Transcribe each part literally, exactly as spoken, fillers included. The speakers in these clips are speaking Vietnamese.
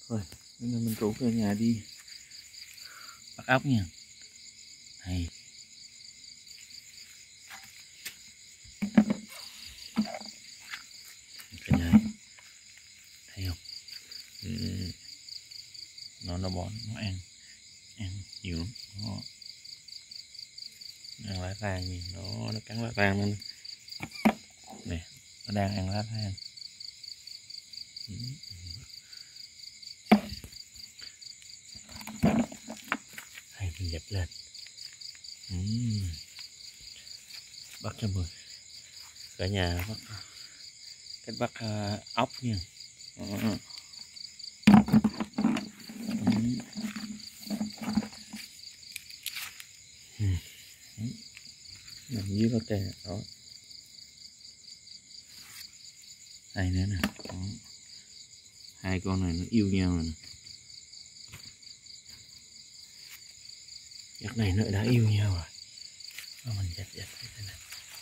Thôi bây giờ mình rủ về nhà đi bắt ốc nha. Hay cả nhà thấy không? Ừ. nó nó bỏ nó ăn ăn nhiều lắm. Nó ăn lá than gì nó nó cắn lá than lên nè, nó đang ăn lá than. Ừ. Hay mình dẹp lên. Ừ. Bắt cho mười cả nhà bắt cách bắt uh, ốc nha. Ừ. Ừ. Nằm dưới nó kè đó. Đây nữa nè. Đó. Hai con này nó yêu nhau rồi nè. Giấc này nó đã yêu nhau rồi. Đó, mình dẹp dẹp thế này.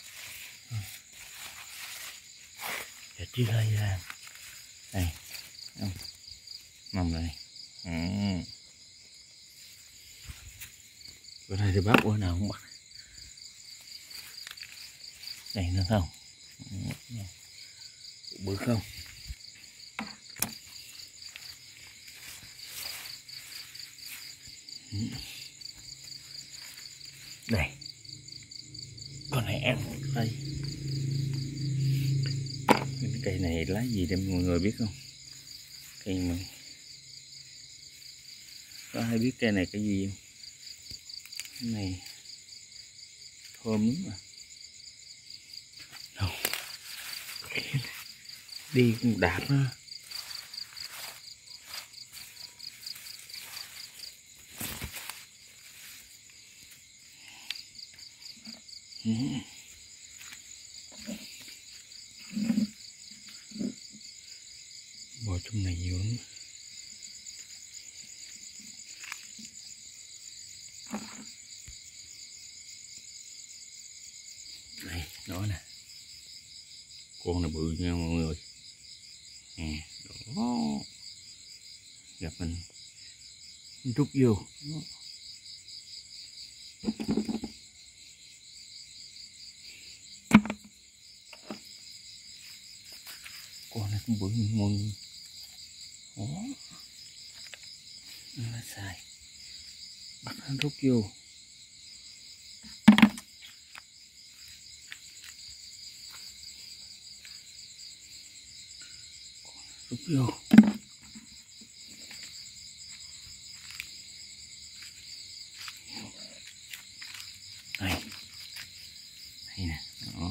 Dẹp chiếc hơi ra. Đây. Nằm này. Ừ. Bữa nay thì bắt bữa nào cũng bắt. Đây nữa không? Bự không? Đây. Con này ăn đây. Cái cây này lá gì để mọi người biết không? Cây mà có ai biết cây này cái gì không? Cái này thơm lắm mà. Đâu. Đi cũng đạp nó. Ừ. Bò trong này nhiều lắm. Đây, đó nè. Con này bự nha mọi người. Nè, đó. Gặp mình rút vô. Đó. Con này cũng bự như mọi người. Đó. Nó xài. Bắt nó rút vô. Rút vô. Đây. Đây nè. Đó.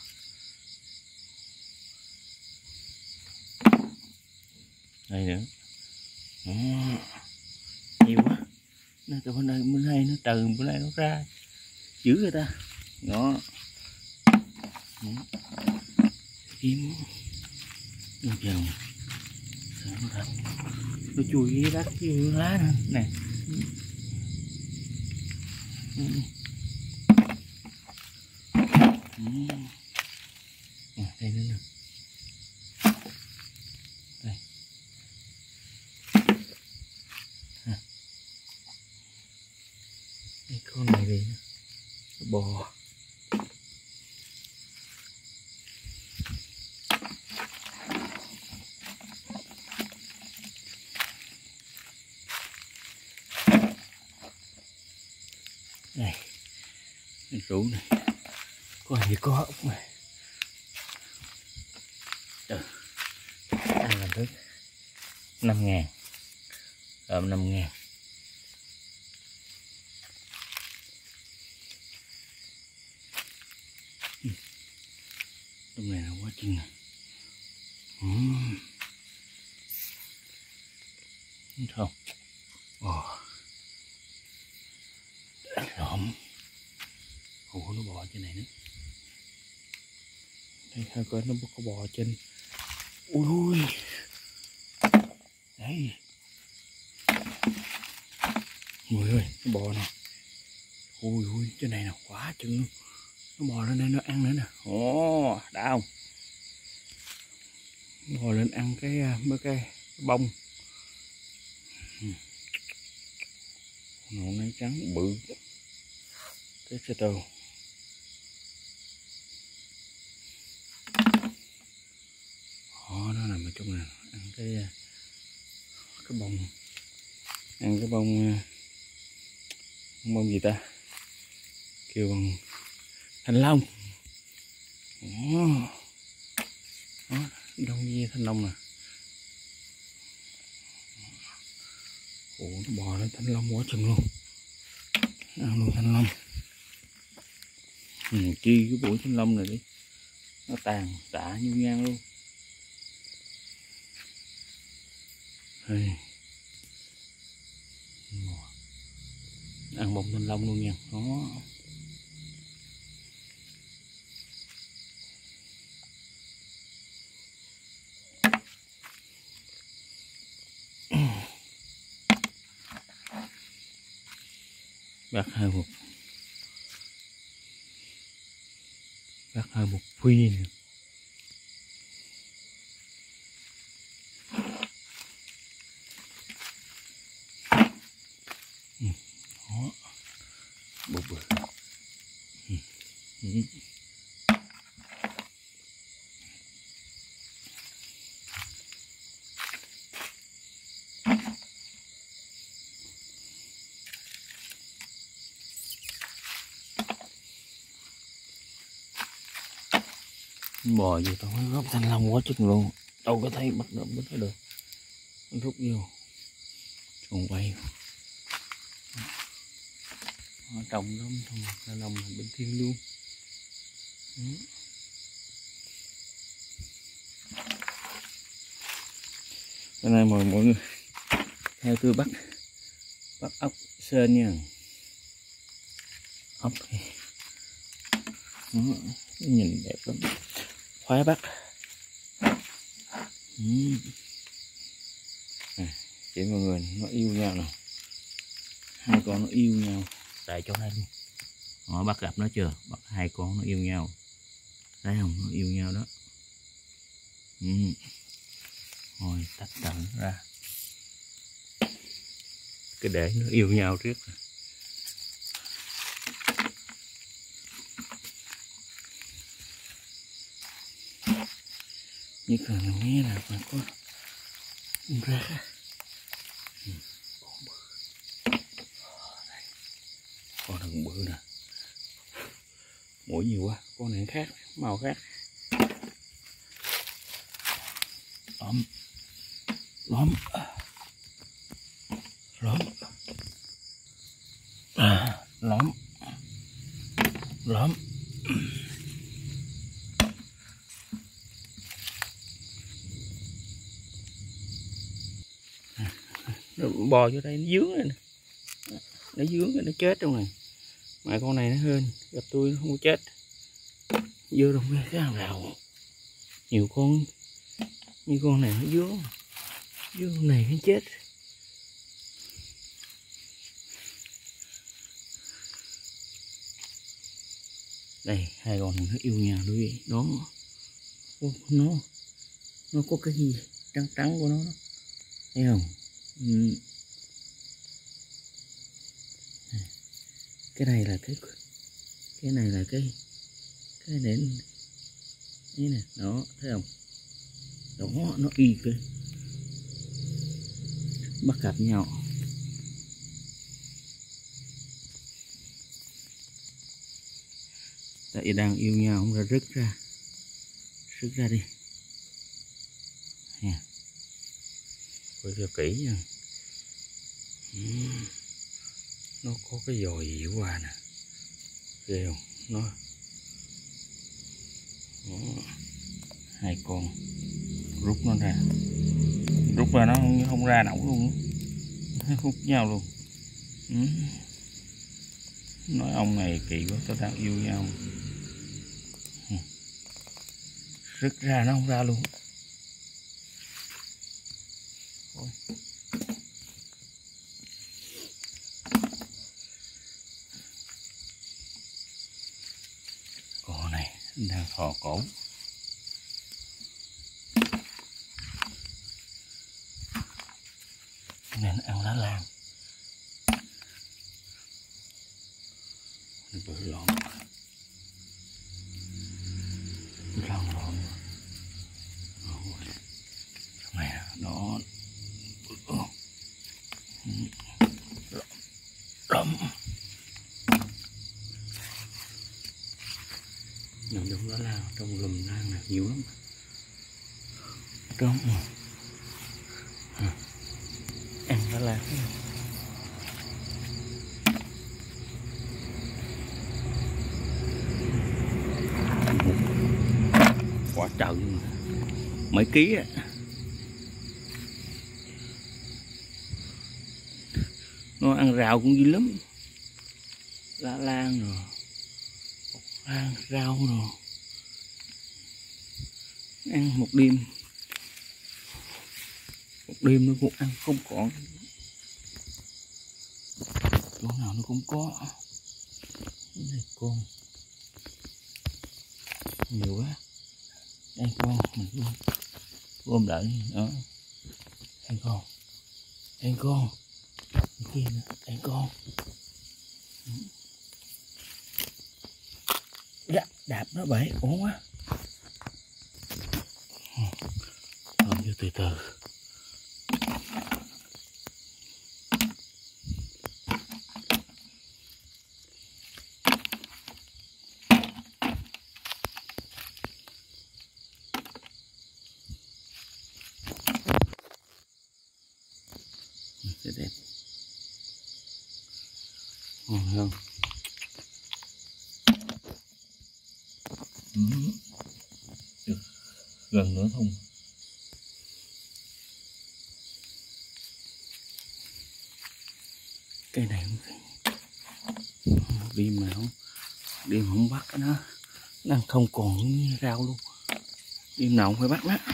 Đây nữa. Đó. Nhiều quá. Nó từ bên đây bên đây nó từ bên đây nó ra giữ người ta. Đó. Kiếm nó vòng nó thật nó chui dưới đất dưới lá nữa nè. Ừ. Ừ. À, đây nữa nè. Đây. À. Cái con này gì nữa? Bò. Đây, cái rủ này có gì có ốc này. Trời, ăn làm thức năm ngàn, ôm năm ngàn. Trong này là quá chừng này. Uhm. Không, bò, lộn. Ủa nó bò trên này nữa. Đây hai coi nó có bò trên. Ui đấy người ơi, nó bò nè. Ui ui trên này là quá chừng luôn. Nó bò lên đây nó ăn nữa nè. Ồ đã không? Bò lên ăn cái mấy cái bông Nó này trắng bự thế cho tao. Họ nó nằm ở trong này ăn cái cái bông, ăn cái bông bông gì ta, kêu bằng thanh long. Đó, đó đông như thanh long nè. Ủa nó bò lên thanh long quá chừng luôn, ăn luôn thanh long. Ừ, chi cái bụi thanh long này đi, nó tàn tạ như ngang luôn. Hey. Ăn bông thanh long luôn nha. Đó. Bác hai một bác hai một phi nữa. Ừ. Đó. Bự bự. Ừ. Ừ. Bò vô tao mới gốc thanh long quá chừng luôn, đâu có thấy bắt được bắt được, nó rút vô còn quay. Nó trồng lắm, thanh long là bên thiên luôn. Ừ. Bữa nay mời mọi người theo tôi bắt bắt ốc sên nha. Ốc đó, nhìn đẹp lắm, khoái bắt. Ừ. À, chỉ mọi người nó yêu nhau nè, hai con nó yêu nhau tại chỗ này luôn. Họ bắt gặp nó chưa, bắt hai con nó yêu nhau, thấy không, nó yêu nhau đó. Ừ. Rồi tách tận ra cái để nó yêu nhau trước. Như cần nghe là phải có ra. Ừ. Con bự, đây. Con thằng bự nè, mũi nhiều quá, con này khác, màu khác. Lắm lắm lắm à, lắm lắm. Nó bò vô đây nó dướng này nè, nó dướng rồi nó chết trong này. Mà con này nó hên gặp tôi nó không có chết, vô trong cái hàng rào nhiều con, như con này nó dướng dướng này nó chết. Đây hai con nó yêu nhà đuôi đó, nó nó có cái gì trắng trắng của nó đó. Thấy không? Ừ. Cái này là cái cái này là cái cái nếnនេះnè, đó thấy không, đó nó y cái bắt gặp nhau. Tại đang yêu nhau không ra, rứt ra rứt ra đi nha, coi cho kỹ nha. Uhm. Nó có cái giò gì qua nè, ghê không, nó đó. Hai con rút nó ra, rút ra nó không, không ra nổi luôn, hút nhau luôn. Uhm. Nói ông này kỳ quá, tao đang yêu nhau, rứt ra nó không ra luôn. Thôi. Con này đang thò cổ, nên ăn lá lan. Bự lộn lon lộn này nó lắm nằm trong đó là trong lùm lan là nhiều lắm trong ăn đó là quá trời luôn, mấy ký á. Nó ăn rau cũng dữ lắm, lá lan rồi lan rau rồi, ăn một đêm một đêm nó cũng ăn không còn, chỗ nào nó cũng có. Cái này con nhiều quá, đây con mình ôm ôm đợi đó, đây con đây con cái kia nữa, đây con đạp, đạp nó bể ổn quá. Ôm vô từ từ. Rất đẹp, ngon không? Ừ. Được gần nữa không? Cây này đi mà không đi mà không bắt nó đang không còn rau luôn, đi nào cũng phải bắt nó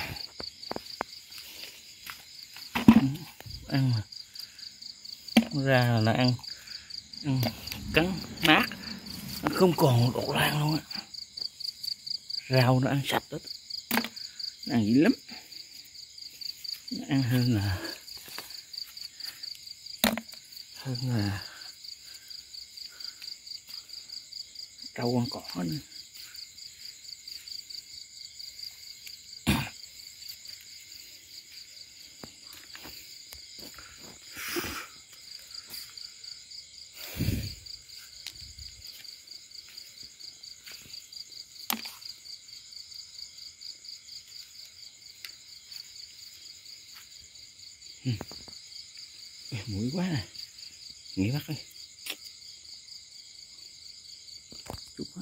ăn mà nó ra là nó ăn, ăn cắn nát, nó không còn đậu lan luôn á, rau nó ăn sạch hết, nó ăn dữ lắm, nó ăn hơn là hơn là trâu con cỏ nữa. Ừ. Mũi quá nè, nghĩ bắt đi chút nữa.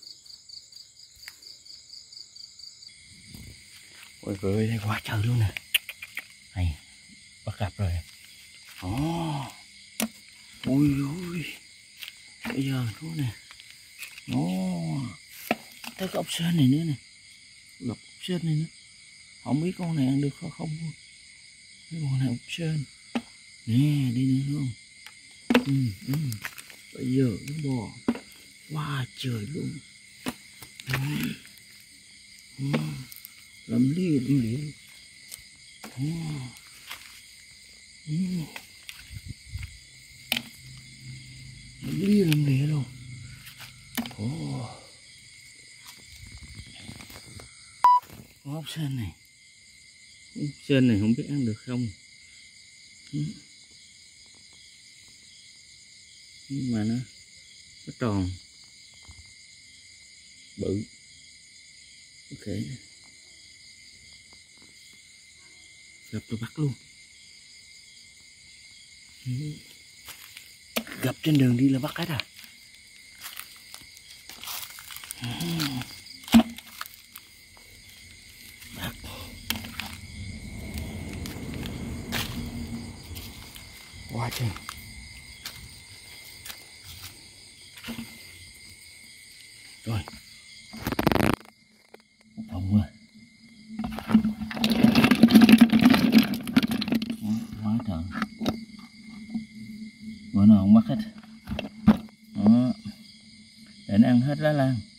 Ôi trời ơi, quá trời luôn nè, này bắt gặp rồi. Ồ, ui ui, bây giờ thú nè, ồ, tới cái ốc sên này nữa nè, gặp ốc sên này nữa, không biết con này ăn được không không luôn. Cái con này ốc sên nè, đi nữa luôn. Ừ, ừ. Bây giờ nó bò quá trời luôn. Ừ. Ừ. Lắm lia lắm lia. Ừ. Ừ. Lắm lia lắm lia luôn. Ồ. Con ốc sên này, ốc sên này không biết ăn được không. Ừ. Nhưng mà nó nó tròn bự, ok, gặp tôi bắt luôn. Ừ. Gặp trên đường đi là bắt hết à. Ừ. Bắt quá trời. Rồi một vòng rồi, quá trời, bữa nào không bắt hết đó, để nó ăn hết lá lan.